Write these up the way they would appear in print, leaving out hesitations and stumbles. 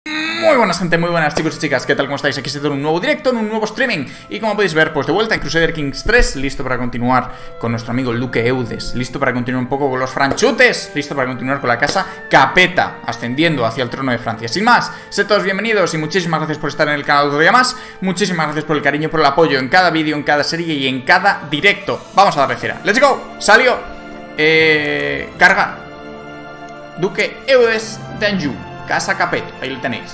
Muy buenas gente, muy buenas chicos y chicas, ¿qué tal? ¿Cómo estáis? Aquí se un nuevo directo, en un nuevo streaming. Y como podéis ver, pues de vuelta en Crusader Kings 3, listo para continuar con nuestro amigo el Duque Eudes, listo para continuar un poco con los franchutes, listo para continuar con la casa Capeta, ascendiendo hacia el trono de Francia. Sin más, sed todos bienvenidos y muchísimas gracias por estar en el canal otro día más. Muchísimas gracias por el cariño, por el apoyo en cada vídeo, en cada serie y en cada directo. Vamos a darle cera. ¡Let's go! Salió carga Duque Eudes de Anjou, casa Capeto, ahí lo tenéis.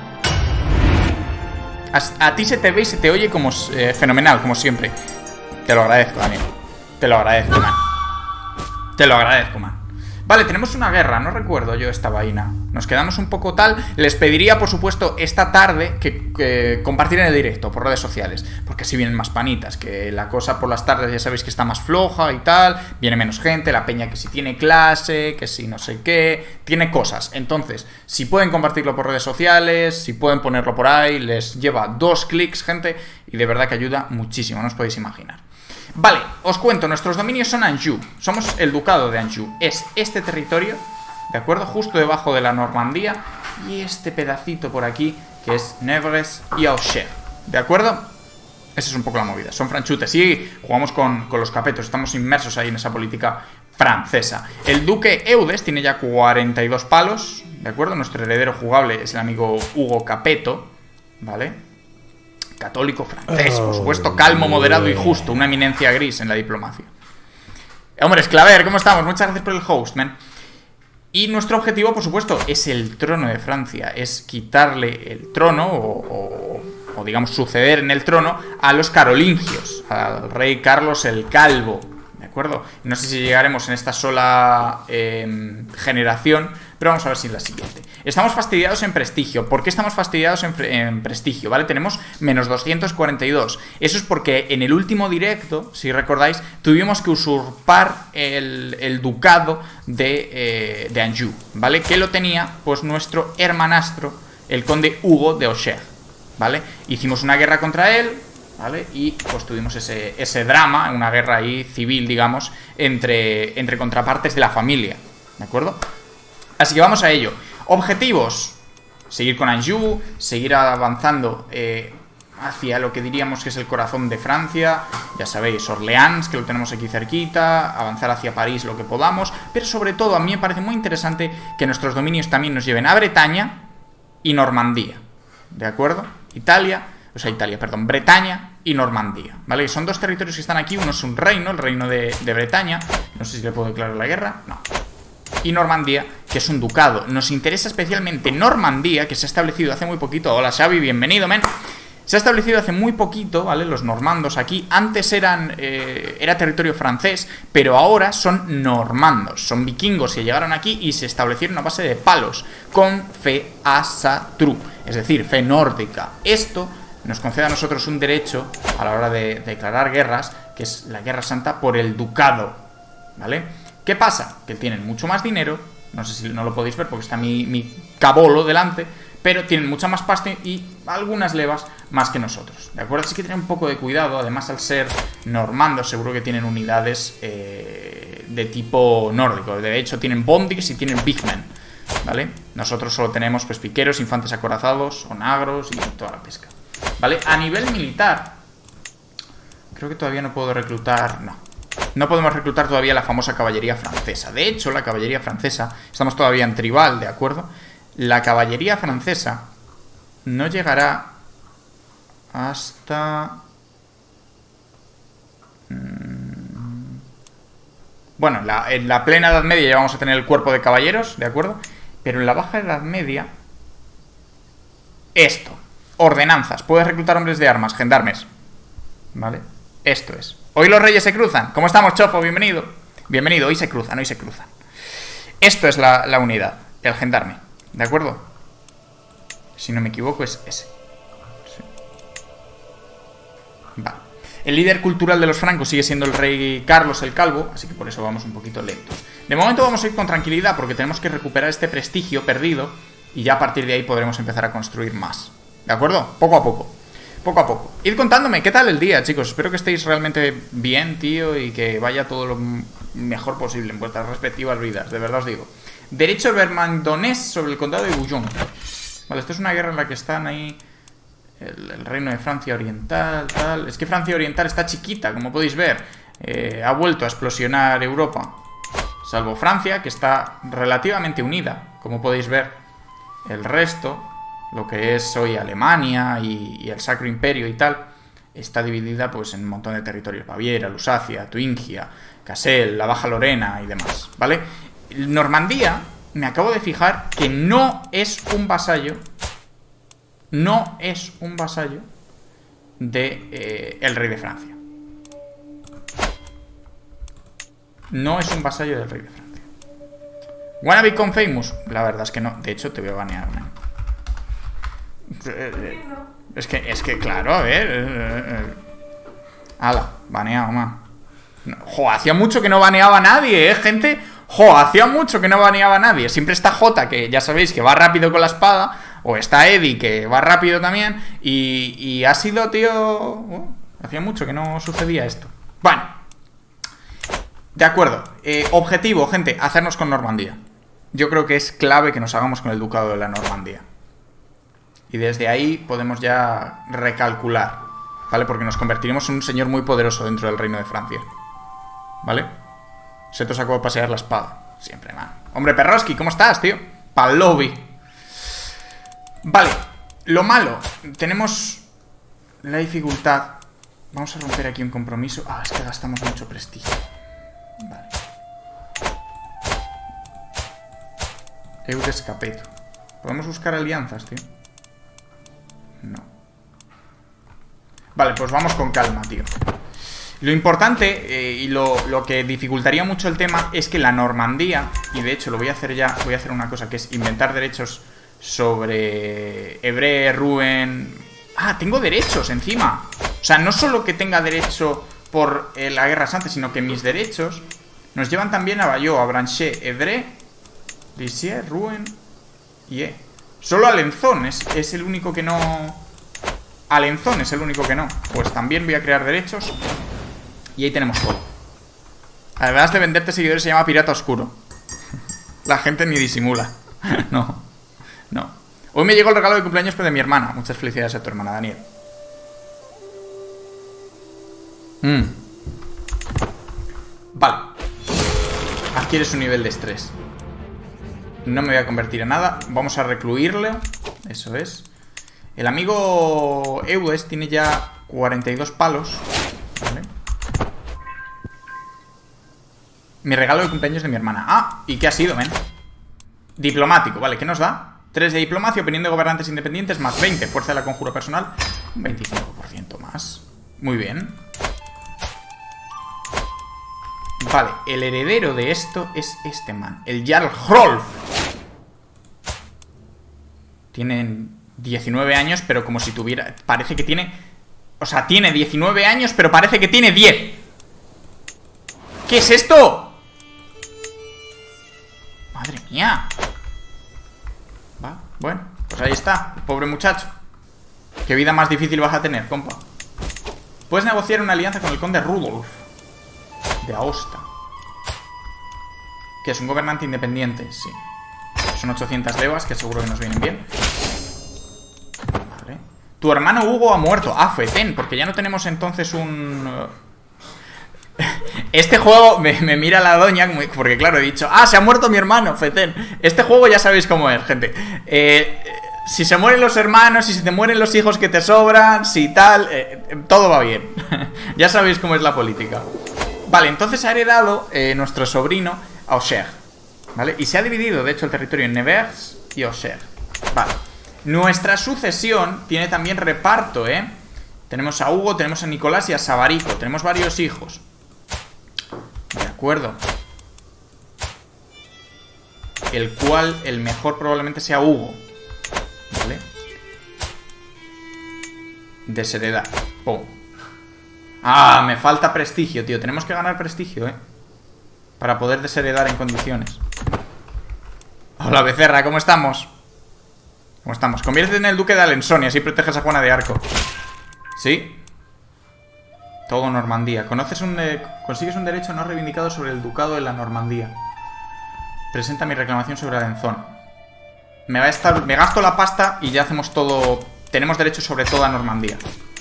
A ti se te ve y se te oye como fenomenal, como siempre. Te lo agradezco, Daniel. Te lo agradezco, man. Te lo agradezco, man. Vale, tenemos una guerra, no recuerdo yo esta vaina. Nos quedamos un poco tal. Les pediría, por supuesto, esta tarde que compartir en el directo por redes sociales, porque así vienen más panitas. Que la cosa por las tardes ya sabéis que está más floja y tal. Viene menos gente, la peña que si tiene clase, que si no sé qué, tiene cosas. Entonces, si pueden compartirlo por redes sociales, si pueden ponerlo por ahí, les lleva 2 clics, gente, y de verdad que ayuda muchísimo, no os podéis imaginar. Vale, os cuento, nuestros dominios son Anjou. Somos el ducado de Anjou. Es este territorio, ¿de acuerdo? Justo debajo de la Normandía. Y este pedacito por aquí, que es Nevers y Auxerre, ¿de acuerdo? Esa es un poco la movida, son franchutes. Y jugamos con los capetos, estamos inmersos ahí en esa política francesa. El duque Eudes tiene ya 42 palos, ¿de acuerdo? Nuestro heredero jugable es el amigo Hugo Capeto, ¿vale? Católico francés, por supuesto, calmo, moderado y justo, una eminencia gris en la diplomacia. Hombre, Esclaver, ¿cómo estamos? Muchas gracias por el host, man. Y nuestro objetivo, por supuesto, es el trono de Francia. Es quitarle el trono, o digamos, suceder en el trono a los carolingios, al rey Carlos el Calvo, ¿de acuerdo? No sé si llegaremos en esta sola generación, pero vamos a ver si en la siguiente. Estamos fastidiados en prestigio. ¿Por qué estamos fastidiados en prestigio? ¿Vale? Tenemos menos 242. Eso es porque en el último directo, si recordáis, tuvimos que usurpar el ducado de Anjou, ¿vale? Que lo tenía, pues, nuestro hermanastro, el conde Hugo de Auxerre, ¿vale? Hicimos una guerra contra él, ¿vale? Y pues tuvimos ese drama, una guerra ahí civil, digamos, entre contrapartes de la familia, ¿de acuerdo? Así que vamos a ello. Objetivos: seguir con Anjou, seguir avanzando hacia lo que diríamos que es el corazón de Francia. Ya sabéis, Orleans, que lo tenemos aquí cerquita, avanzar hacia París lo que podamos. Pero sobre todo a mí me parece muy interesante que nuestros dominios también nos lleven a Bretaña y Normandía, ¿de acuerdo? Bretaña y Normandía, ¿vale? Son 2 territorios que están aquí. Uno es un reino, el reino de Bretaña. No sé si le puedo declarar la guerra, no. Y Normandía, que es un ducado. Nos interesa especialmente Normandía, que se ha establecido hace muy poquito. Hola Xavi, bienvenido, men. Se ha establecido hace muy poquito, ¿vale? Los normandos aquí. Antes era territorio francés, pero ahora son normandos. Son vikingos que llegaron aquí y se establecieron a base de palos, con fe asatru, es decir, fe nórdica. Esto nos concede a nosotros un derecho a la hora de declarar guerras, que es la guerra santa por el ducado, ¿vale? ¿Qué pasa? Que tienen mucho más dinero. No sé si no lo podéis ver porque está mi cabolo delante, pero tienen mucha más pasta y algunas levas más que nosotros, ¿de acuerdo? Así que tener un poco de cuidado. Además, al ser normandos, seguro que tienen unidades de tipo nórdico. De hecho, tienen bondis y tienen bigmen, ¿vale? Nosotros solo tenemos, pues, piqueros, infantes acorazados, onagros y toda la pesca, ¿vale? A nivel militar, creo que todavía no puedo reclutar... No podemos reclutar todavía la famosa caballería francesa. De hecho, la caballería francesa, estamos todavía en tribal, ¿de acuerdo? La caballería francesa no llegará hasta... Bueno, en la plena Edad Media ya vamos a tener el cuerpo de caballeros, ¿de acuerdo? Pero en la baja Edad Media... Esto. Ordenanzas. Puedes reclutar hombres de armas, gendarmes, ¿vale? Esto es. Hoy los reyes se cruzan. ¿Cómo estamos, Chofo? Bienvenido. Bienvenido. Hoy se cruzan, hoy se cruzan. Esto es la unidad, el gendarme, ¿de acuerdo? Si no me equivoco es ese. Sí. Vale. El líder cultural de los francos sigue siendo el rey Carlos el Calvo, así que por eso vamos un poquito lentos. De momento vamos a ir con tranquilidad porque tenemos que recuperar este prestigio perdido y ya a partir de ahí podremos empezar a construir más, ¿de acuerdo? Poco a poco. Poco a poco. Id contándome qué tal el día, chicos. Espero que estéis realmente bien, tío, y que vaya todo lo mejor posible en vuestras respectivas vidas. De verdad os digo. Derecho vermandonés sobre el condado de Bouillon. Vale, esto es una guerra en la que están ahí el reino de Francia Oriental, tal. Es que Francia Oriental está chiquita, como podéis ver. Ha vuelto a explosionar Europa. Salvo Francia, que está relativamente unida, como podéis ver. El resto, lo que es hoy Alemania y el Sacro Imperio y tal, está dividida pues en un montón de territorios. Baviera, Lusacia, Turingia, Kassel, la Baja Lorena y demás, ¿vale? Normandía, me acabo de fijar que no es un vasallo. No es un vasallo de el rey de Francia. No es un vasallo del rey de Francia. ¿Wanna become famous? La verdad es que no. De hecho, te voy a banear, ¿no? Es que claro, a ver. Ala, baneado, man. Jo, hacía mucho que no baneaba a nadie, gente. Jo, hacía mucho que no baneaba a nadie. Siempre está Jota, que ya sabéis que va rápido con la espada. O está Eddie, que va rápido también. Y ha sido, tío... hacía mucho que no sucedía esto. Bueno. De acuerdo. Objetivo, gente, hacernos con Normandía. Yo creo que es clave que nos hagamos con el ducado de la Normandía. Y desde ahí podemos ya recalcular, ¿vale? Porque nos convertiremos en un señor muy poderoso dentro del reino de Francia, ¿vale? Seto sacó a pasear la espada. Siempre, man. Hombre, Perroski, ¿cómo estás, tío? Pa'l lobby. Vale, lo malo. Tenemos la dificultad. Vamos a romper aquí un compromiso. Ah, es que gastamos mucho prestigio. Vale. Eudes Capeto. ¿Podemos buscar alianzas, tío? No. Vale, pues vamos con calma, tío. Lo importante y lo que dificultaría mucho el tema es que la Normandía, y de hecho lo voy a hacer ya, voy a hacer una cosa que es inventar derechos sobre Evreux, Rouen. Ah, tengo derechos encima. O sea, no solo que tenga derecho por la Guerra Santa, sino que mis derechos nos llevan también a Bayeux, a Branchet, Evreux, Lisieux, Rouen y solo Alençon es el único que no... Alençon es el único que no. Pues también voy a crear derechos. Y ahí tenemos todo. Además de venderte seguidores se llama Pirata Oscuro. La gente ni disimula. No. No. Hoy me llegó el regalo de cumpleaños de mi hermana. Muchas felicidades a tu hermana, Daniel. Vale. Adquieres un nivel de estrés. No me voy a convertir en nada. Vamos a recluirle. Eso es. El amigo Eudes tiene ya 42 palos. Vale. Mi regalo de cumpleaños de mi hermana. Ah, ¿y qué ha sido, men? Diplomático, vale, ¿qué nos da? 3 de diplomacia, opinión de gobernantes independientes, más 20, fuerza de la conjura personal, un 25% más. Muy bien. Vale, el heredero de esto es este man, el Jarl Hrolf. Tienen 19 años, pero como si tuviera... Parece que tiene... O sea, tiene 19 años, pero parece que tiene 10. ¿Qué es esto? Madre mía. Va, bueno, pues ahí está, pobre muchacho. Qué vida más difícil vas a tener, compa. Puedes negociar una alianza con el conde Rudolf de Aosta, que es un gobernante independiente, sí. Son 800 levas, que seguro que nos vienen bien. Vale. Tu hermano Hugo ha muerto. Ah, Feten, porque ya no tenemos entonces un... Este juego me mira la doña, porque claro, he dicho, ah, se ha muerto mi hermano, Feten. Este juego ya sabéis cómo es, gente. Si se mueren los hermanos, si se te mueren los hijos que te sobran, si tal, todo va bien. Ya sabéis cómo es la política. Vale, entonces ha heredado nuestro sobrino a Auxerre, ¿vale? Y se ha dividido, de hecho, el territorio en Nevers y Auxerre. Vale. Nuestra sucesión tiene también reparto, Tenemos a Hugo, tenemos a Nicolás y a Sabarico. Tenemos varios hijos. De acuerdo. El cual, el mejor probablemente sea Hugo. ¿Vale? Desheredar. Pum. Ah, me falta prestigio, tío. Tenemos que ganar prestigio, para poder desheredar en condiciones. Hola, Becerra, ¿cómo estamos? ¿Cómo estamos? Conviértete en el duque de Alençon y así proteges a Juana de Arco. ¿Sí? Todo Normandía. Consigues un derecho no reivindicado sobre el ducado de la Normandía. Presenta mi reclamación sobre Alençon. me gasto la pasta y ya hacemos todo. Tenemos derecho sobre toda Normandía.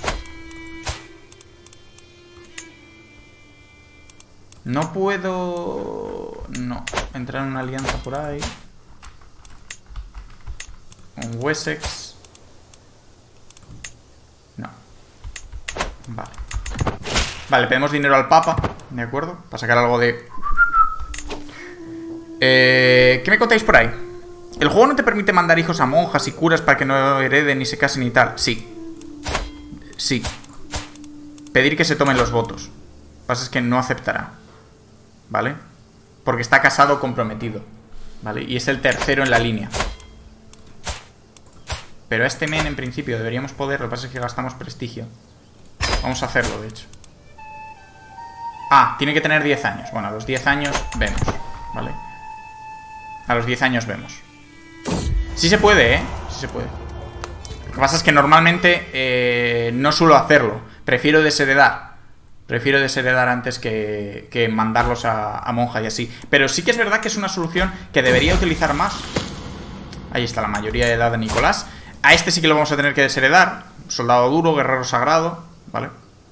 No puedo... No, entrar en una alianza por ahí. Un Wessex. No. Vale. Vale, pedimos dinero al Papa, ¿de acuerdo? Para sacar algo de... ¿Qué me contáis por ahí? ¿El juego no te permite mandar hijos a monjas y curas para que no hereden ni se casen y tal? Sí. Sí. Pedir que se tomen los votos. Lo que pasa es que no aceptará. ¿Vale? Porque está casado o comprometido. ¿Vale? Y es el tercero en la línea. Pero a este men en principio deberíamos poder. Lo que pasa es que gastamos prestigio. Vamos a hacerlo, de hecho. Ah, tiene que tener 10 años. Bueno, a los 10 años vemos. ¿Vale? A los 10 años vemos. Sí se puede, ¿eh? Sí se puede. Lo que pasa es que normalmente no suelo hacerlo. Prefiero desheredar. Prefiero desheredar antes que mandarlos a monja y así. Pero sí que es verdad que es una solución que debería utilizar más. Ahí está la mayoría de edad de Nicolás. A este sí que lo vamos a tener que desheredar. Soldado duro, guerrero sagrado. ¿Vale?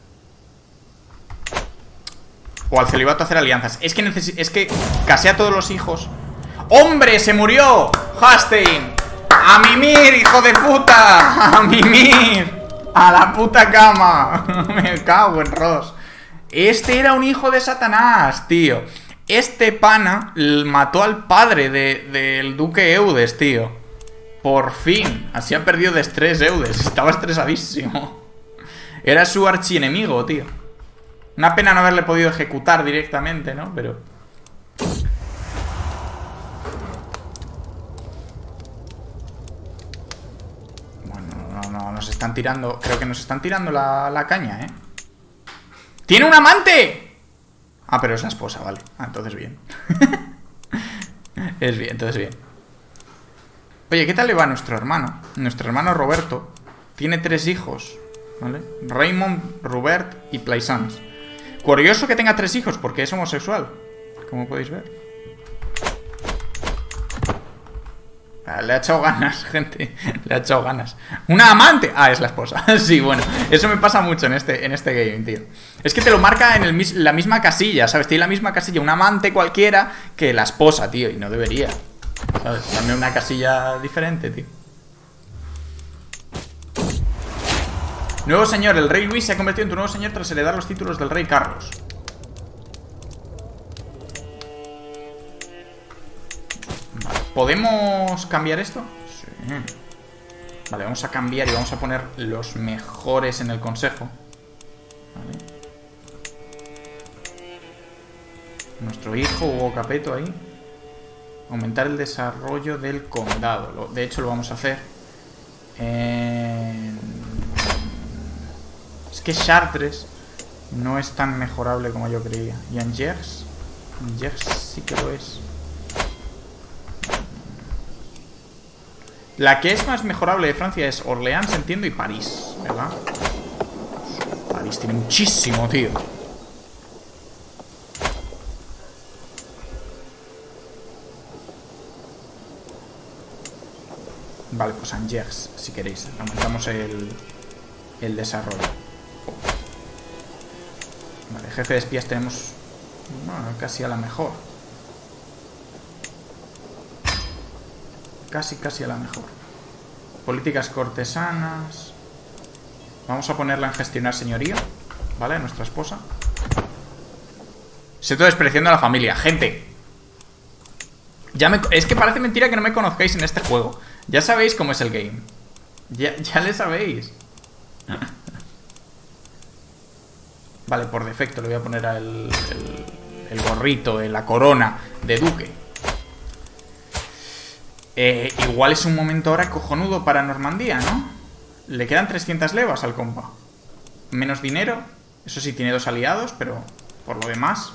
O al celibato hacer alianzas. Es que casé a todos los hijos. ¡Hombre! ¡Se murió! ¡Hastein! ¡A mimir, hijo de puta! ¡A mimir! ¡A la puta cama! Me cago en Ross. Este era un hijo de Satanás, tío. Este pana mató al padre del duque Eudes, tío. Por fin. Así ha perdido de estrés Eudes. Estaba estresadísimo. Era su archienemigo, tío. Una pena no haberle podido ejecutar directamente, ¿no? Pero... bueno, no, nos están tirando... Creo que nos están tirando la caña, ¿eh? ¡Tiene un amante! Ah, pero es la esposa, vale. Ah, entonces bien. Es bien, entonces bien. Oye, ¿qué tal le va a nuestro hermano? Nuestro hermano Roberto tiene 3 hijos, ¿vale? Raymond, Robert y Plaisance. Curioso que tenga 3 hijos porque es homosexual, como podéis ver. Le ha echado ganas, gente. Le ha echado ganas. ¡Una amante! Ah, es la esposa. Sí, bueno, eso me pasa mucho en este game, tío. Es que te lo marca en la misma casilla, ¿sabes? Tiene la misma casilla un amante cualquiera que la esposa, tío. Y no debería, ¿sabes? También una casilla diferente, tío. Nuevo señor. El rey Luis se ha convertido en tu nuevo señor tras heredar los títulos del rey Carlos. ¿Podemos cambiar esto? Sí. Vale, vamos a cambiar y vamos a poner los mejores en el consejo. Vale. Nuestro hijo Hugo Capeto ahí. Aumentar el desarrollo del condado. De hecho, lo vamos a hacer. Es que Chartres no es tan mejorable como yo creía. Y Angers sí que lo es. La que es más mejorable de Francia es Orleans, entiendo, y París, ¿verdad? París tiene muchísimo, tío. Vale, pues Angers, si queréis. Aumentamos el desarrollo. Vale, jefe de espías tenemos... bueno, casi a la mejor. Casi a la mejor. Políticas cortesanas. Vamos a ponerla en gestionar señorío, ¿vale? Nuestra esposa. Se estoy despreciando a la familia. Gente, es que parece mentira que no me conozcáis en este juego. Ya sabéis cómo es el game. Ya le sabéis. Vale, por defecto le voy a poner el gorrito, la corona de duque. Igual es un momento ahora cojonudo para Normandía, ¿no? Le quedan 300 levas al compa. Menos dinero. Eso sí, tiene 2 aliados, pero por lo demás...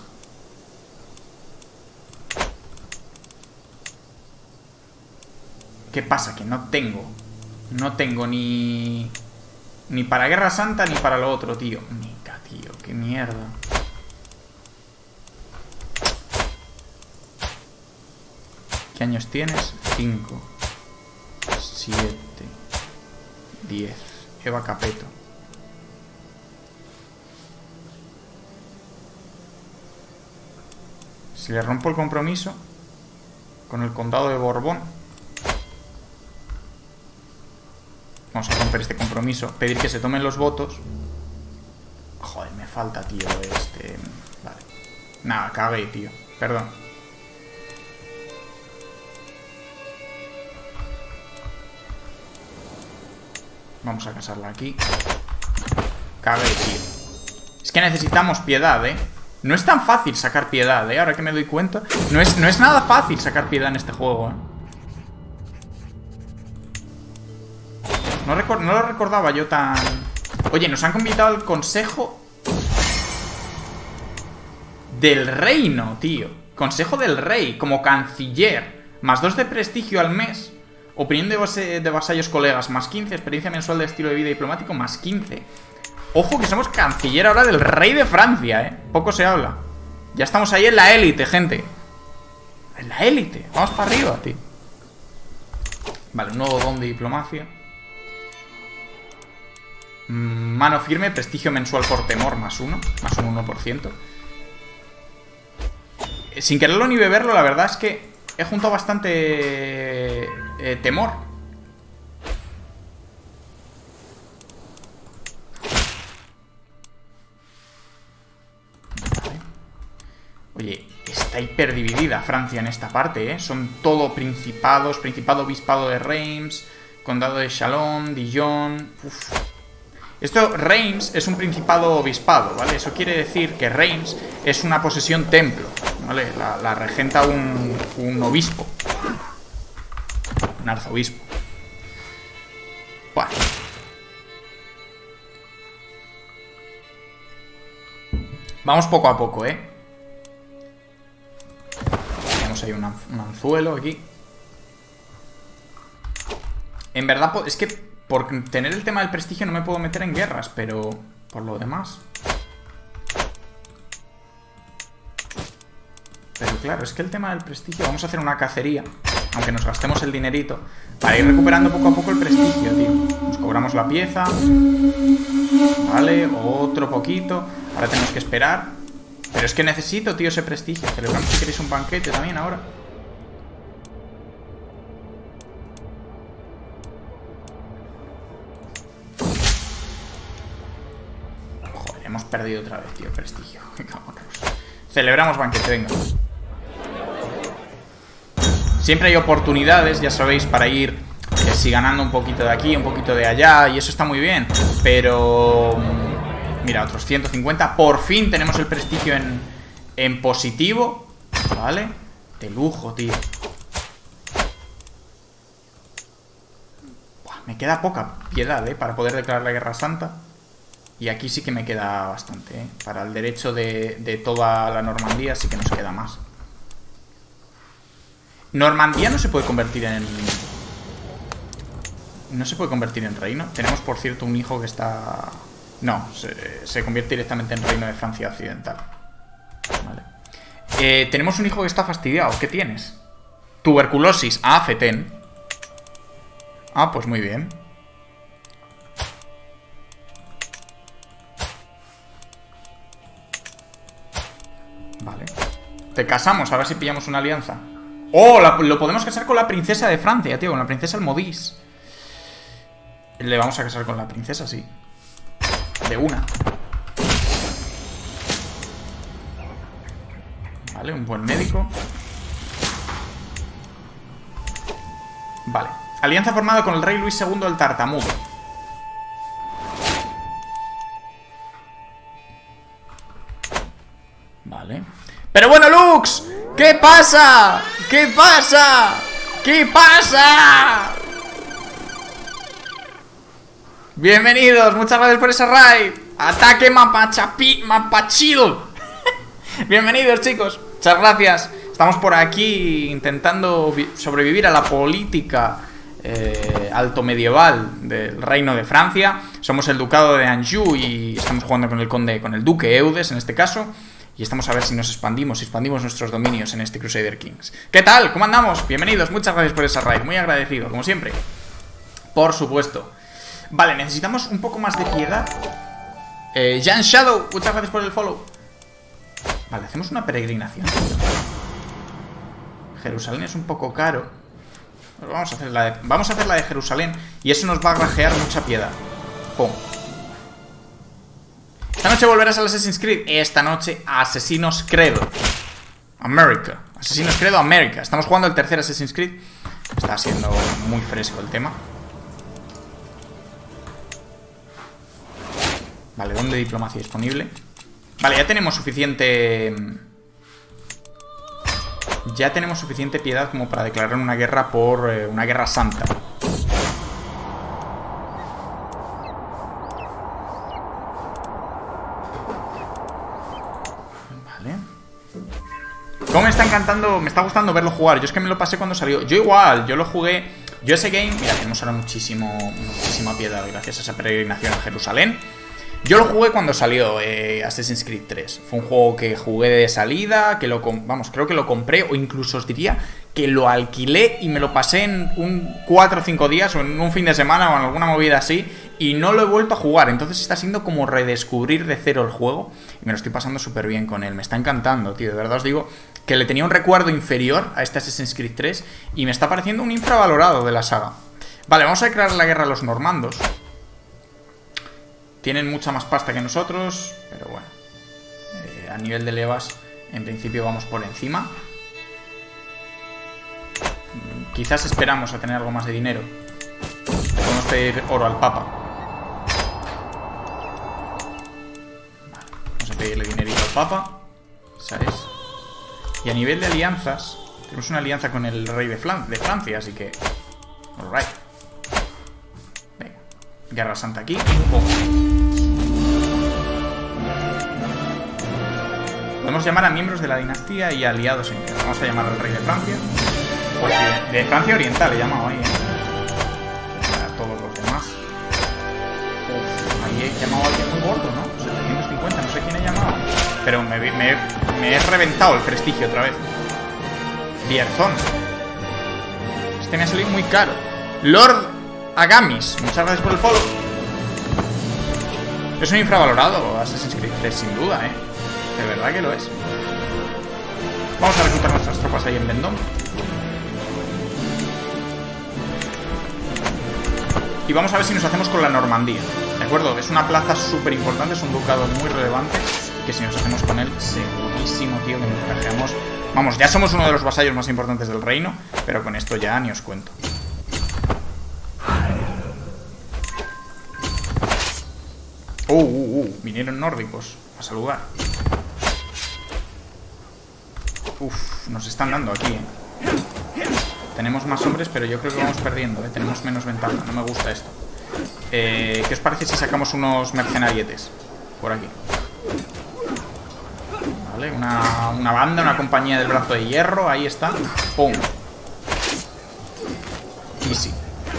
¿qué pasa? Que no tengo ni para Guerra Santa ni para lo otro, tío. Mica, tío, qué mierda. ¿Qué años tienes? 5. 7, 10. Eva Capeto. Si le rompo el compromiso con el condado de Borbón. Vamos a romper este compromiso. Pedir que se tomen los votos. Joder, me falta, tío, Vale. Nada, cagué, tío. Perdón. Vamos a casarla aquí. Cagué, tío. Es que necesitamos piedad, No es tan fácil sacar piedad, ahora que me doy cuenta. No es nada fácil sacar piedad en este juego, No lo recordaba yo tan... Oye, nos han invitado al consejo del reino, tío. Consejo del rey, como canciller. +2 de prestigio al mes. Opinión de vasallos colegas, +15. Experiencia mensual de estilo de vida diplomático, +15. Ojo que somos canciller ahora del rey de Francia, Poco se habla. Ya estamos ahí en la élite, gente. En la élite. Vamos para arriba, tío. Vale, un nuevo don de diplomacia. Mano firme, prestigio mensual por temor, +1. Más un 1%. Sin quererlo ni beberlo, la verdad es que he juntado bastante temor. Oye, está hiperdividida Francia en esta parte, Son todo principados. Principado, obispado de Reims, condado de Chalon, Dijon. Uf. Esto, Reims, es un principado obispado, ¿vale? Eso quiere decir que Reims es una posesión templo, ¿vale? La regenta un obispo. Un arzobispo. Bueno. Vamos poco a poco, Tenemos ahí un anzuelo aquí. En verdad, es que por tener el tema del prestigio no me puedo meter en guerras, pero por lo demás... Pero claro, es que el tema del prestigio... Vamos a hacer una cacería, aunque nos gastemos el dinerito, para ir recuperando poco a poco el prestigio, tío. Nos cobramos la pieza. Vale, otro poquito. Ahora tenemos que esperar. Pero es que necesito, tío, ese prestigio. Celebramos si queréis un banquete también ahora. Joder, hemos perdido otra vez, tío, prestigio. Celebramos banquete, venga. Siempre hay oportunidades, ya sabéis, para ir si ganando un poquito de aquí, un poquito de allá. Y eso está muy bien. Pero... Mira, otros 150. Por fin tenemos el prestigio en positivo. ¿Vale? De lujo, tío. Buah, me queda poca piedad, para poder declarar la guerra santa. Y aquí sí que me queda bastante, Para el derecho de toda la Normandía sí que nos queda más. Normandía no se puede convertir en... No se puede convertir en reino. Tenemos, por cierto, un hijo que está... No, se convierte directamente en reino de Francia Occidental. Vale. Tenemos un hijo que está fastidiado. ¿Qué tienes? Tuberculosis. Ah, fetén. Ah, pues muy bien. Vale. Te casamos, a ver si pillamos una alianza. ¡Oh! Lo podemos casar con la princesa de Francia, tío. Con la princesa Almodís. Le vamos a casar con la princesa, sí. De una. Vale, un buen médico. Vale. Alianza formada con el rey Luis II el Tartamudo. Vale. Pero bueno, Lux, ¿qué pasa? ¿Qué pasa? ¿Qué pasa? Bienvenidos, muchas gracias por ese raid. Ataque Mapachil. Bienvenidos, chicos, muchas gracias. Estamos por aquí intentando sobrevivir a la política alto medieval del reino de Francia. Somos el ducado de Anjou y estamos jugando con el conde, con el duque Eudes en este caso. Y estamos a ver si nos expandimos nuestros dominios en este Crusader Kings. ¿Qué tal? ¿Cómo andamos? Bienvenidos, muchas gracias por esa raid, muy agradecido, como siempre. Por supuesto. Vale, necesitamos un poco más de piedad. Jan Shadow, muchas gracias por el follow. Vale, hacemos una peregrinación. Jerusalén es un poco caro. Pero vamos a hacer la de Jerusalén. Y eso nos va a granjear mucha piedad. Pum. Esta noche volverás al Assassin's Creed. Esta noche a Asesinos Credo America. Asesinos Credo América. Estamos jugando el tercer Assassin's Creed. Está siendo muy fresco el tema. Vale, ¿dónde diplomacia disponible? Vale, ya tenemos suficiente... Ya tenemos suficiente piedad como para declarar una guerra por... una guerra santa. Vale. ¿Cómo me está encantando? Me está gustando verlo jugar. Yo es que me lo pasé cuando salió. Yo igual, yo lo jugué... Yo ese game... Mira, tenemos ahora muchísima piedad gracias a esa peregrinación a Jerusalén. Yo lo jugué cuando salió Assassin's Creed 3. Fue un juego que jugué de salida, que vamos, creo que lo compré, o incluso os diría que lo alquilé y me lo pasé en un 4 o 5 días, o en un fin de semana, o en alguna movida así, y no lo he vuelto a jugar. Entonces está siendo como redescubrir de cero el juego, y me lo estoy pasando súper bien con él. Me está encantando, tío, de verdad os digo que le tenía un recuerdo inferior a este Assassin's Creed 3, y me está pareciendo un infravalorado de la saga. Vale, vamos a declarar la guerra a los normandos. Tienen mucha más pasta que nosotros, pero bueno, a nivel de levas, en principio vamos por encima. Quizás esperamos a tener algo más de dinero. Podemos pedir oro al Papa. Vale, vamos a pedirle dinerito al Papa. ¿Sabes? Y a nivel de alianzas, tenemos una alianza con el rey de Francia, así que... Alright. Venga, Guerra Santa aquí. Podemos llamar a miembros de la dinastía y aliados en que vamos a llamar al rey de Francia. De Francia Oriental he llamado ahí, a todos los demás. Ahí he llamado a alguien muy gordo, ¿no? 750, no sé quién he llamado. Pero me he reventado el prestigio otra vez. Bierzón. Este me ha salido muy caro. Lord Agamis, muchas gracias por el follow. Es un infravalorado Assassin's Creed 3, sin duda, de verdad que lo es. Vamos a reclutar nuestras tropas ahí en Vendôme. Y vamos a ver si nos hacemos con la Normandía. ¿De acuerdo? Es una plaza súper importante, es un ducado muy relevante. Que si nos hacemos con él, segurísimo, tío, que nos trajeamos. Vamos, ya somos uno de los vasallos más importantes del reino. Pero con esto ya ni os cuento. Vinieron nórdicos a saludar. Nos están dando aquí, Tenemos más hombres, pero yo creo que vamos perdiendo, Tenemos menos ventaja, no me gusta esto. ¿Qué os parece si sacamos unos mercenarietes por aquí? Vale, una banda, una compañía del brazo de hierro. Ahí está. ¡Pum! Easy.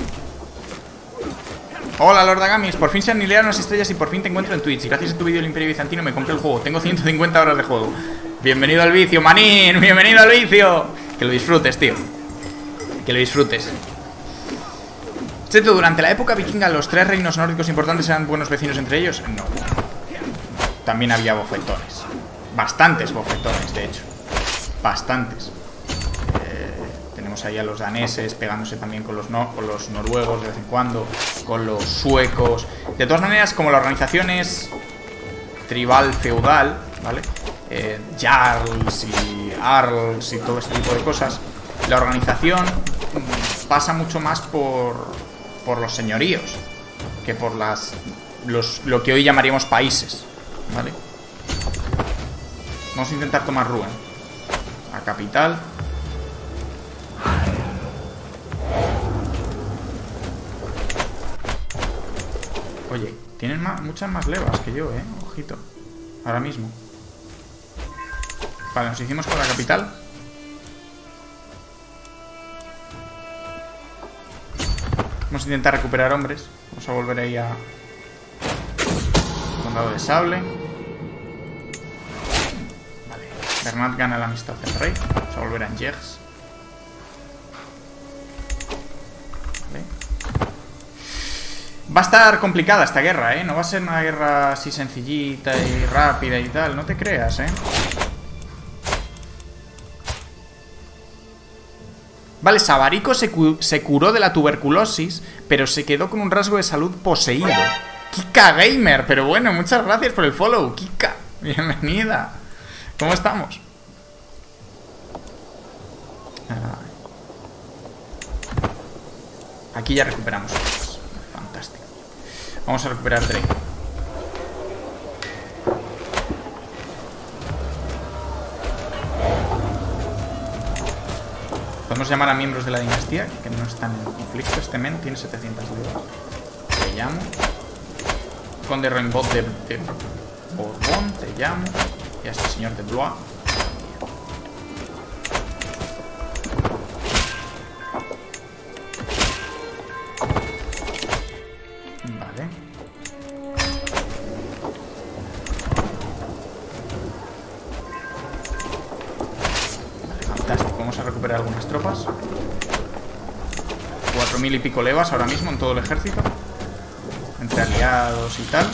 Hola, Lord Agamis, por fin se anilearon las estrellas y por fin te encuentro en Twitch. Y gracias a tu vídeo del Imperio Bizantino me compré el juego. Tengo 150 horas de juego. Bienvenido al vicio, manín. Bienvenido al vicio. Que lo disfrutes, tío. Que lo disfrutes. Cheto, durante la época vikinga, ¿los 3 reinos nórdicos importantes eran buenos vecinos entre ellos? No. También había bofetones. Bastantes bofetones, de hecho. Bastantes. Tenemos ahí a los daneses pegándose también con los noruegos de vez en cuando, con los suecos. De todas maneras, como la organización es tribal feudal, ¿vale? Jarls y Arls y todo este tipo de cosas, la organización pasa mucho más por los señoríos que por lo que hoy llamaríamos países, ¿vale? Vamos a intentar tomar Rouen, la capital. Oye, tienen muchas más levas que yo, ojito. Ahora mismo. Vale, nos hicimos con la capital. Vamos a intentar recuperar hombres. Vamos a volver ahí a Condado de Sable. Vale, Bernat gana la amistad del rey. Vamos a volver a Angers. Vale. Va a estar complicada esta guerra, ¿eh? No va a ser una guerra así sencillita y rápida y tal. No te creas, ¿eh? Vale, Sabarico se curó de la tuberculosis, pero se quedó con un rasgo de salud poseído. Kika Gamer, pero bueno, muchas gracias por el follow, Kika. Bienvenida. ¿Cómo estamos? Aquí ya recuperamos cosas. Fantástico. Vamos a recuperar Drake. Podemos llamar a miembros de la dinastía que no están en conflicto. Este men tiene 700 libras. Te llamo. Conde Rainbow de Borbón, te llamo. Y a este señor de Blois. Vale. Fantástico, vamos a recuperar algunas tropas. 4000 y pico levas ahora mismo en todo el ejército, entre aliados y tal.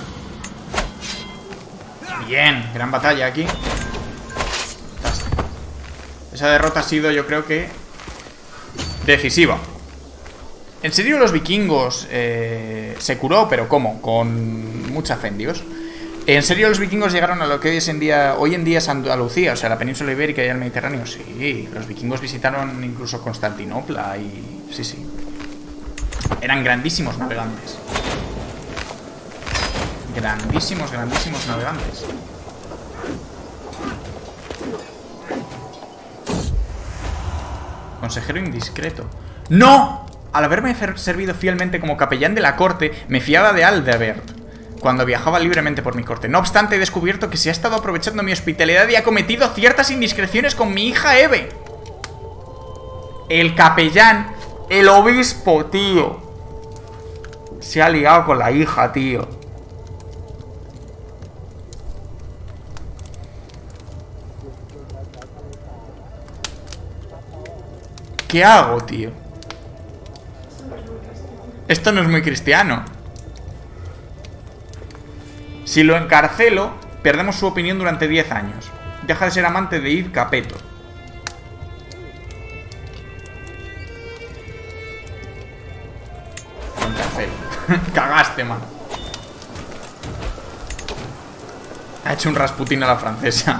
Bien, gran batalla aquí. Fantástico. Esa derrota ha sido, yo creo que, decisiva. En serio los vikingos se curó, pero ¿cómo? Con mucha fe en Dios. ¿En serio los vikingos llegaron a lo que hoy en día es Andalucía, o sea, la península ibérica y el Mediterráneo? Sí, los vikingos visitaron incluso Constantinopla y... sí, sí. Eran grandísimos navegantes. Grandísimos, grandísimos navegantes. Consejero indiscreto. ¡No! Al haberme servido fielmente como capellán de la corte, me fiaba de Aldebert cuando viajaba libremente por mi corte. No obstante, he descubierto que se ha estado aprovechando mi hospitalidad y ha cometido ciertas indiscreciones con mi hija Eve. El capellán, el obispo, tío, se ha ligado con la hija, tío. ¿Qué hago, tío? Esto no es muy cristiano. Si lo encarcelo, perdemos su opinión durante 10 años. Deja de ser amante de Id Capeto. Lo encarcelo. Cagaste, man. Ha hecho un Rasputín a la francesa.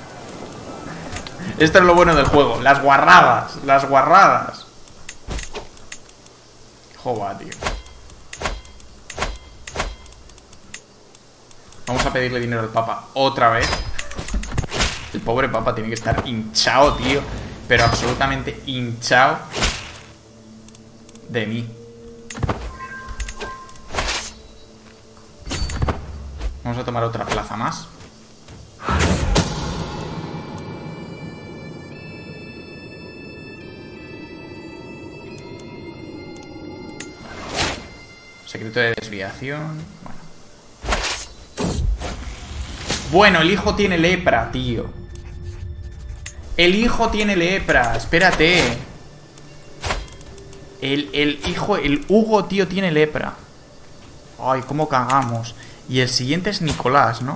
Esto es lo bueno del juego. Las guarradas. Las guarradas. Joder, tío. Vamos a pedirle dinero al Papa otra vez. El pobre Papa tiene que estar hinchado, tío. Pero absolutamente hinchado de mí. Vamos a tomar otra plaza más. Secreto de desviación. Bueno, el hijo tiene lepra, tío. El hijo tiene lepra. Espérate. El hijo, el Hugo, tío, tiene lepra. Ay, cómo cagamos. Y el siguiente es Nicolás, ¿no?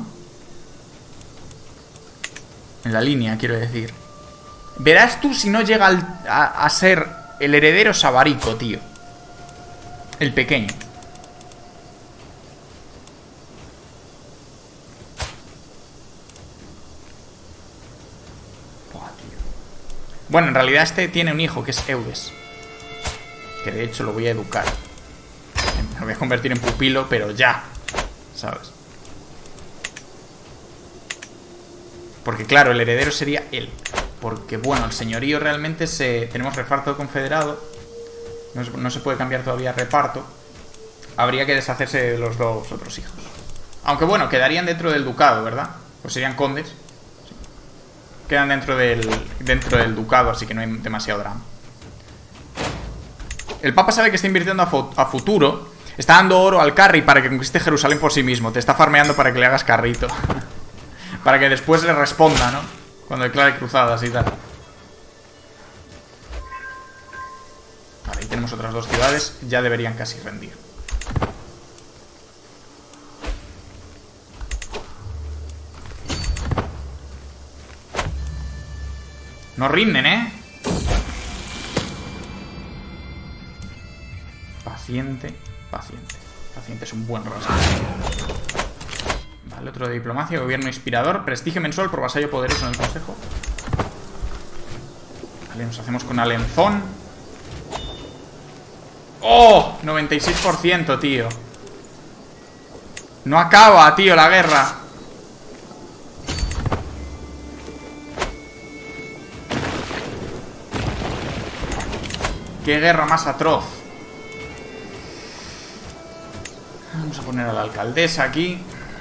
En la línea, quiero decir. Verás tú si no llega a ser el heredero Sabarico, tío. El pequeño. Bueno, en realidad este tiene un hijo que es Eudes. Que de hecho lo voy a educar. Lo voy a convertir en pupilo, pero ya. ¿Sabes? Porque claro, el heredero sería él. Porque bueno, el señorío realmente tenemos reparto confederado. No se puede cambiar todavía reparto. Habría que deshacerse de los dos otros hijos. Aunque bueno, quedarían dentro del ducado, ¿verdad? Pues serían condes. Quedan dentro del ducado, así que no hay demasiado drama. El Papa sabe que está invirtiendo a futuro. Está dando oro al carry para que conquiste Jerusalén por sí mismo. Te está farmeando para que le hagas carrito. Para que después le responda, ¿no? Cuando declare cruzadas y tal. Vale, ahí tenemos otras dos ciudades. Ya deberían casi rendir. No rinden, ¿eh? Paciente, paciente. Paciente es un buen rasgo. Vale, otro de diplomacia. Gobierno inspirador. Prestigio mensual por vasallo poderoso en el consejo. Vale, nos hacemos con Alenzón. ¡Oh! 96%, tío. No acaba, tío, la guerra. ¡Qué guerra más atroz! Vamos a poner a la alcaldesa aquí.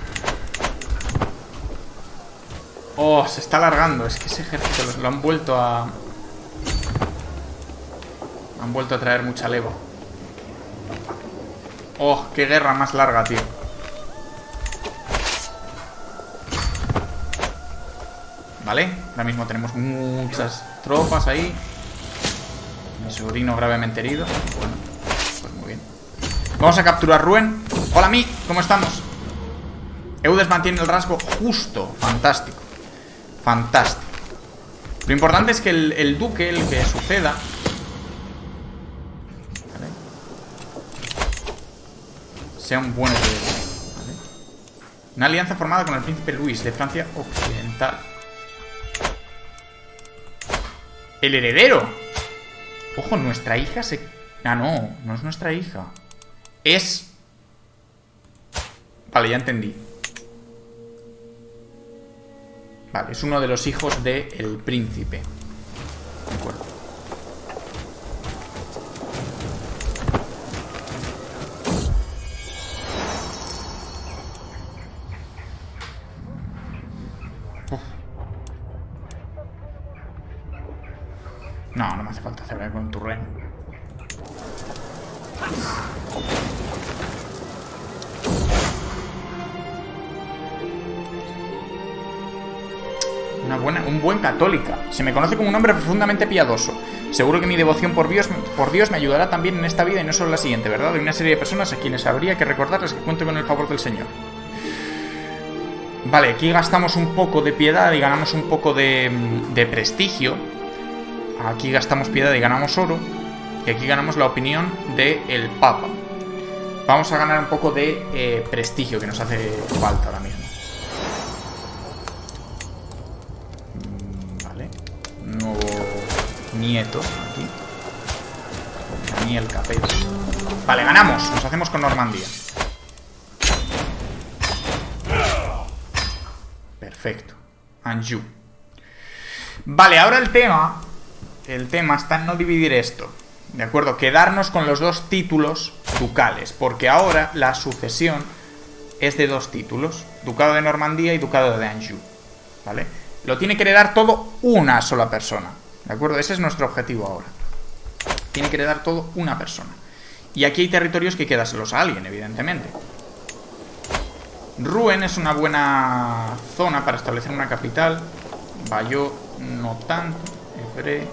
Oh, se está alargando. Es que ese ejército lo han vuelto a... Han vuelto a traer mucha leva. Oh, qué guerra más larga, tío. Vale, ahora mismo tenemos muchas tropas ahí. Mi sobrino gravemente herido. Bueno, pues muy bien. Vamos a capturar Rouen. Hola, Mi, ¿cómo estamos? Eudes mantiene el rasgo justo. Fantástico. Fantástico. Lo importante es que el duque, el que suceda... Vale, sea un buen heredero. Vale. Una alianza formada con el príncipe Luis de Francia Occidental. ¡El heredero! Ojo, nuestra hija se... Ah, no, no es nuestra hija. Es... Vale, ya entendí. Vale, es uno de los hijos del príncipe. De acuerdo. No, no me hace falta hacer con Turren. Un buen católica. Se me conoce como un hombre profundamente piadoso. Seguro que mi devoción por Dios me ayudará también en esta vida y no solo en la siguiente, ¿verdad? Hay una serie de personas a quienes habría que recordarles que cuento con el favor del Señor. Vale, aquí gastamos un poco de piedad y ganamos un poco de prestigio. Aquí gastamos piedad y ganamos oro. Y aquí ganamos la opinión del Papa. Vamos a ganar un poco de prestigio que nos hace falta ahora mismo. Vale. Nuevo nieto aquí. Daniel Capet. Vale, ganamos. Nos hacemos con Normandía. Perfecto. Anjou. Vale, ahora el tema está en no dividir esto. ¿De acuerdo? Quedarnos con los dos títulos ducales. Porque ahora la sucesión es de dos títulos. Ducado de Normandía y Ducado de Anjou. ¿Vale? Lo tiene que heredar todo una sola persona. ¿De acuerdo? Ese es nuestro objetivo ahora. Tiene que heredar todo una persona. Y aquí hay territorios que hay que dárselos a alguien, evidentemente. Rouen es una buena zona para establecer una capital. Bayeux no tanto. Évreux.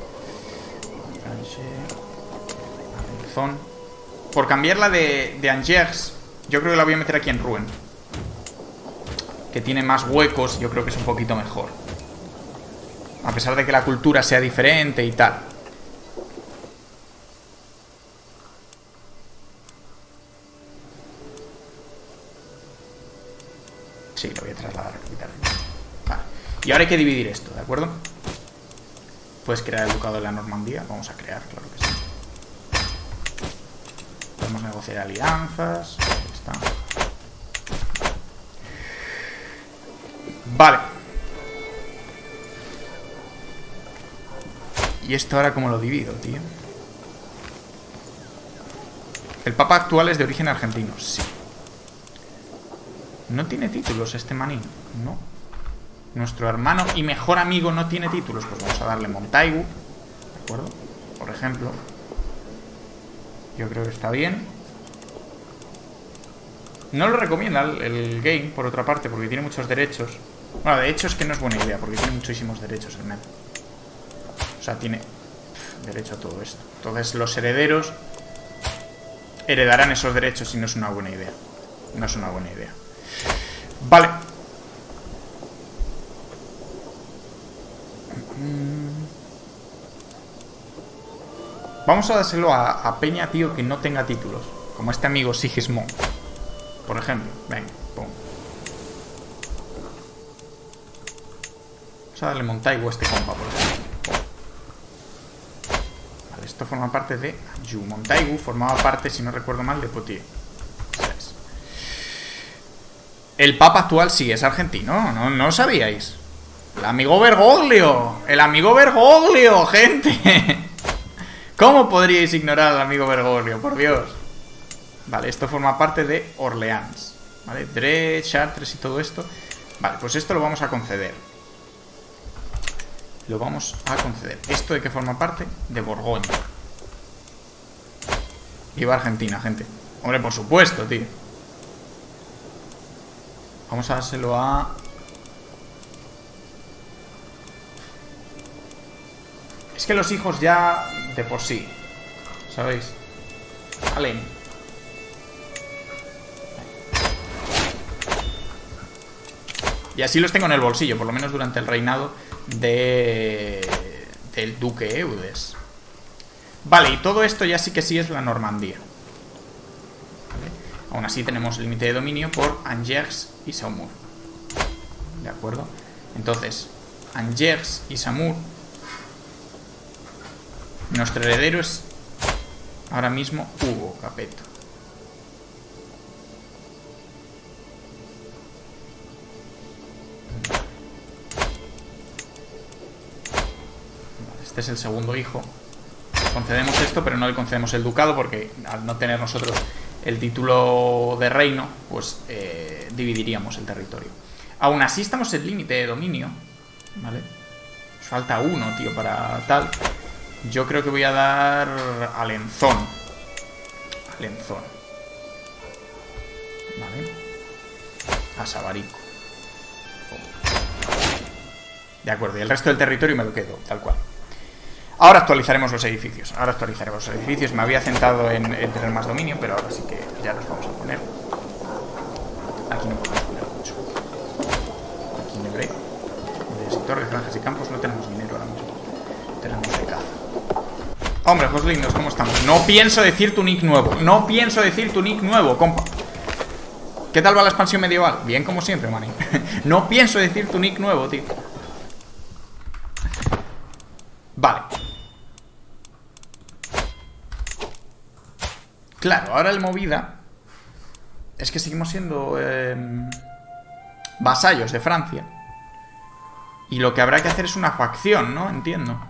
Por cambiarla de Angers, yo creo que la voy a meter aquí en Rouen, que tiene más huecos. Yo creo que es un poquito mejor, a pesar de que la cultura sea diferente y tal. Sí, lo voy a trasladar a la capital. Vale. Y ahora hay que dividir esto, ¿de acuerdo? Puedes crear el ducado de la Normandía. Vamos a crear, claro que sí. Podemos negociar alianzas. Ahí está. Vale. ¿Y esto ahora cómo lo divido, tío? El papa actual es de origen argentino. Sí. No tiene títulos este manín. No. Nuestro hermano y mejor amigo no tiene títulos. Pues vamos a darle Montaigu. ¿De acuerdo? Por ejemplo. Yo creo que está bien. No lo recomienda el game, por otra parte, porque tiene muchos derechos. Bueno, de hecho es que no es buena idea, porque tiene muchísimos derechos el men. O sea, tiene derecho a todo esto. Entonces los herederos heredarán esos derechos y no es una buena idea. No es una buena idea. Vale. Vamos a dárselo a Peña, tío, que no tenga títulos. Como este amigo Sigismund, por ejemplo. Venga, pum. Vamos a darle Montaigu a este compa, por ejemplo. Pum. Vale, esto forma parte de Anjou. Montaigu formaba parte, si no recuerdo mal, de Poitiers. El papa actual sí es argentino, ¿no? ¿No lo sabíais? El amigo Bergoglio. El amigo Bergoglio, gente. ¿Cómo podríais ignorar al amigo Bergoglio? Por Dios. Vale, esto forma parte de Orleans. Vale, Dre, Chartres y todo esto. Vale, pues esto lo vamos a conceder. Lo vamos a conceder. ¿Esto de qué forma parte? De Borgoña. Viva Argentina, gente. Hombre, por supuesto, tío. Vamos a dárselo a... Es que los hijos ya de por sí, ¿sabéis? Vale. Y así los tengo en el bolsillo, por lo menos durante el reinado del duque Eudes. Vale, y todo esto ya sí que sí es la Normandía. Aún así tenemos límite de dominio por Angers y Saumur. ¿De acuerdo? Entonces, Angers y Saumur. Nuestro heredero es ahora mismo Hugo Capeto. Este es el segundo hijo. Concedemos esto, pero no le concedemos el ducado porque al no tener nosotros el título de reino, pues dividiríamos el territorio. Aún así estamos en límite de dominio, ¿vale? Nos falta uno, tío, para tal. Yo creo que voy a dar a Lenzón. A Lenzón. ¿Vale? A Sabarico. De acuerdo, y el resto del territorio me lo quedo, tal cual. Ahora actualizaremos los edificios. Ahora actualizaremos los edificios. Me había centrado en tener más dominio, pero ahora sí que ya los vamos a poner. Aquí no podemos poner mucho. Aquí Nebré. Y torres, granjas y campos. No tenemos dinero ahora mismo. Tenemos de caza. Hombre, Joslindos, ¿cómo estamos? No pienso decir tu nick nuevo. No pienso decir tu nick nuevo, compa. ¿Qué tal va la expansión medieval? Bien, como siempre, maní. No pienso decir tu nick nuevo, tío. Vale. Claro, ahora el movida es que seguimos siendo vasallos de Francia. Y lo que habrá que hacer es una facción, ¿no? Entiendo.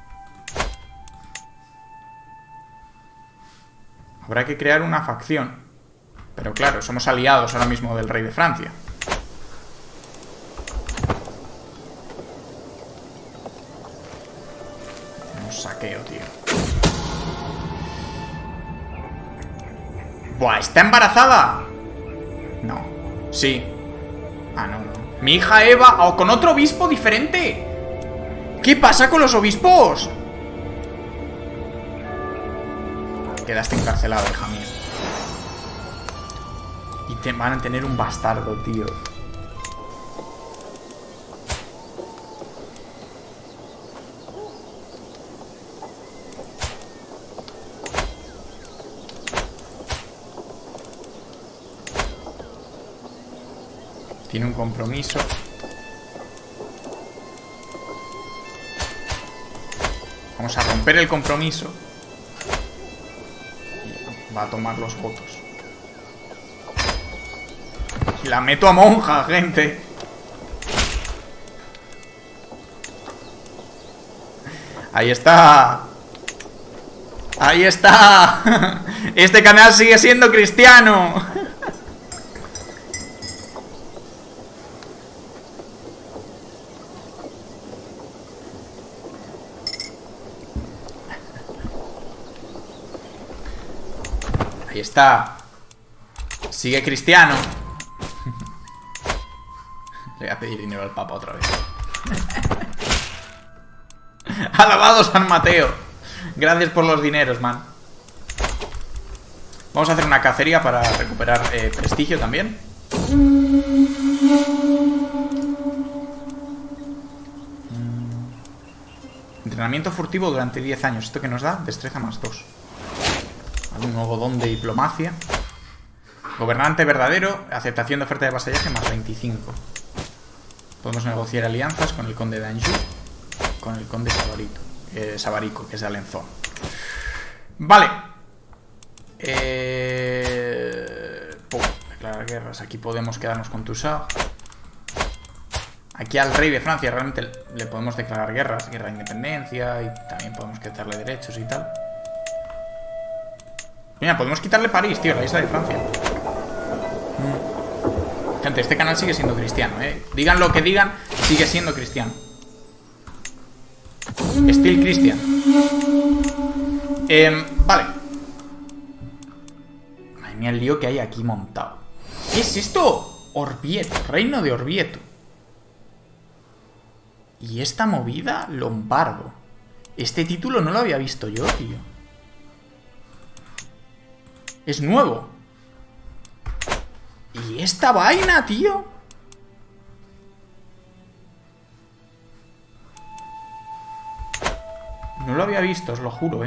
Habrá que crear una facción. Pero claro, somos aliados ahora mismo del rey de Francia. Tenemos saqueo, tío. ¡Buah! ¿Está embarazada? No. Sí. Ah, no, no. Mi hija Eva... ¿O con otro obispo diferente? ¿Qué pasa con los obispos? Quedaste encarcelado, hija mía. Y te van a tener un bastardo, tío. Tiene un compromiso. Vamos a romper el compromiso. Y va a tomar los votos. Y la meto a monja, gente. Ahí está. Ahí está. Este canal sigue siendo cristiano. Ahí está. Sigue cristiano. Le voy a pedir dinero al Papa otra vez. Alabado San Mateo. Gracias por los dineros, man. Vamos a hacer una cacería para recuperar prestigio también. Entrenamiento furtivo durante 10 años. ¿Esto qué nos da? Destreza más 2. Un nuevo don de diplomacia. Gobernante verdadero. Aceptación de oferta de vasallaje más 25. Podemos negociar alianzas con el conde de Anjou. Con el conde Sabarico, que es de Alençon. Vale. Declarar guerras. Aquí podemos quedarnos con Toussaint. Aquí al rey de Francia realmente le podemos declarar guerras. Guerra de independencia. Y también podemos quitarle derechos y tal. Mira, podemos quitarle París, tío, la isla de Francia. Gente, este canal sigue siendo cristiano, Digan lo que digan, sigue siendo cristiano. Still Christian. Vale. Madre mía, el lío que hay aquí montado. ¿Qué es esto? Orvieto, reino de Orvieto. Y esta movida, Lombardo. Este título no lo había visto yo, tío. Es nuevo. ¿Y esta vaina, tío? No lo había visto, os lo juro,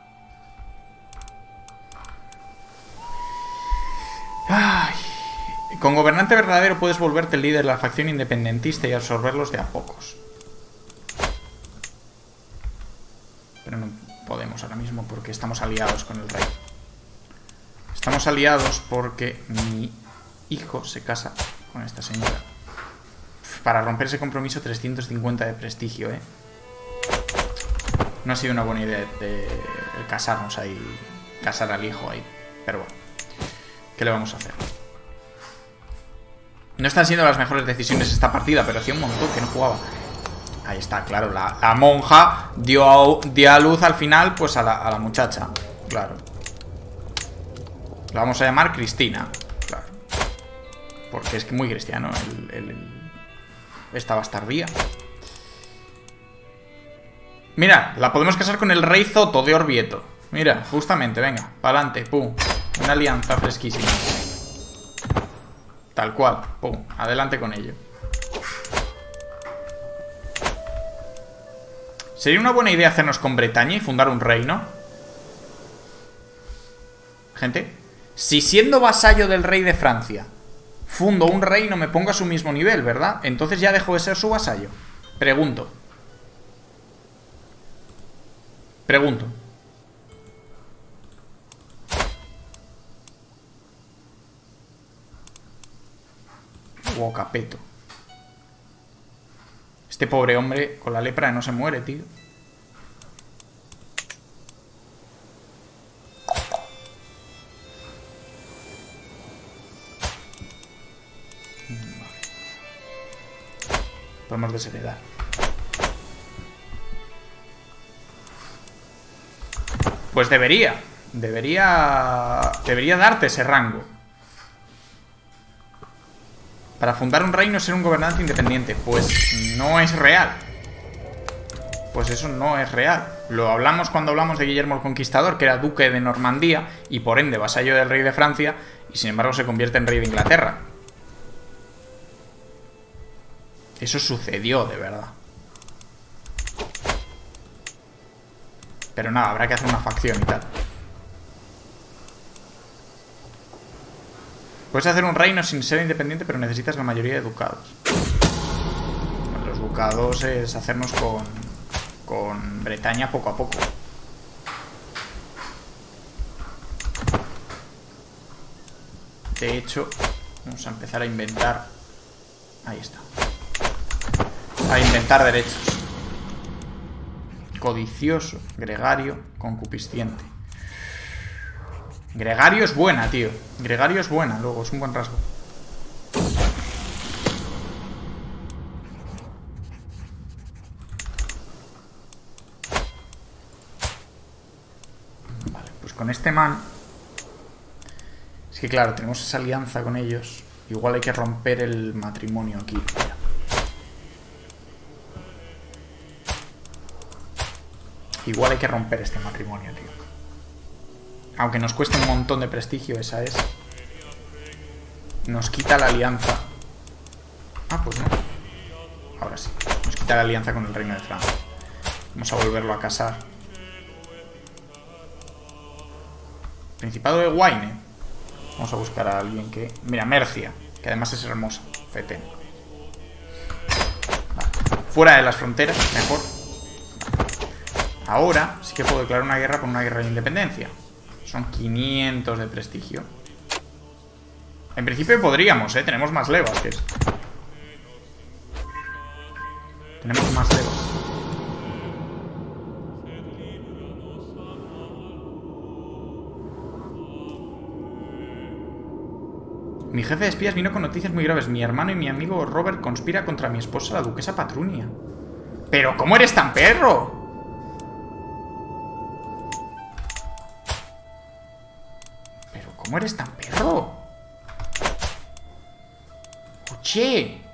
Ay. Con gobernante verdadero puedes volverte el líder de la facción independentista y absorberlos de a pocos. Pero no podemos ahora mismo porque estamos aliados con el rey. Estamos aliados porque mi hijo se casa con esta señora. Para romper ese compromiso, 350 de prestigio, No ha sido una buena idea de casarnos ahí, casar al hijo ahí. Pero bueno, ¿qué le vamos a hacer? No están siendo las mejores decisiones esta partida, pero hacía un montón que no jugaba. Ahí está, claro, la monja dio a luz al final, pues a la muchacha. Claro. La vamos a llamar Cristina. Claro. Porque es que muy cristiano esta bastardía. Mira, la podemos casar con el rey Zoto de Orvieto. Mira, justamente, venga, pa'lante, pum. Una alianza fresquísima. Tal cual, pum, adelante con ello. ¿Sería una buena idea hacernos con Bretaña y fundar un reino? Gente, si siendo vasallo del rey de Francia fundo un reino, me pongo a su mismo nivel, ¿verdad? Entonces ya dejo de ser su vasallo. Pregunto. Wow, Capeto. Este pobre hombre con la lepra no se muere, tío. Podemos desheredar. Pues debería darte ese rango. Para fundar un reino, ser un gobernante independiente. Pues no es real. Pues eso no es real. Lo hablamos cuando hablamos de Guillermo el Conquistador, que era duque de Normandía y por ende vasallo del rey de Francia, y sin embargo se convierte en rey de Inglaterra. Eso sucedió de verdad. Pero nada, habrá que hacer una facción y tal. Puedes hacer un reino sin ser independiente, pero necesitas la mayoría de ducados. Bueno, los ducados es hacernos con Bretaña poco a poco. De hecho, vamos a empezar a inventar. Ahí está. A inventar derechos. Codicioso, gregario, concupisciente. Gregario es buena, tío. Gregario es buena, luego, es un buen rasgo. Vale, pues con este man. Es que claro, tenemos esa alianza con ellos. Igual hay que romper el matrimonio aquí. Mira. Igual hay que romper este matrimonio, tío. Aunque nos cueste un montón de prestigio, esa es. Nos quita la alianza. Ah, pues no. Ahora sí. Nos quita la alianza con el reino de Francia. Vamos a volverlo a casar. Principado de Wayne. Vamos a buscar a alguien que... Mira, Mercia, que además es hermosa. Feten. Vale. Fuera de las fronteras, mejor. Ahora sí que puedo declarar una guerra con una guerra de independencia. Son 500 de prestigio. En principio podríamos, ¿eh? Tenemos más levas que esto. Tenemos más levas. Mi jefe de espías vino con noticias muy graves. Mi hermano y mi amigo Robert conspira contra mi esposa, la duquesa Patrunia. ¿Pero cómo eres tan perro? ¿Pero cómo eres tan perro? Oye.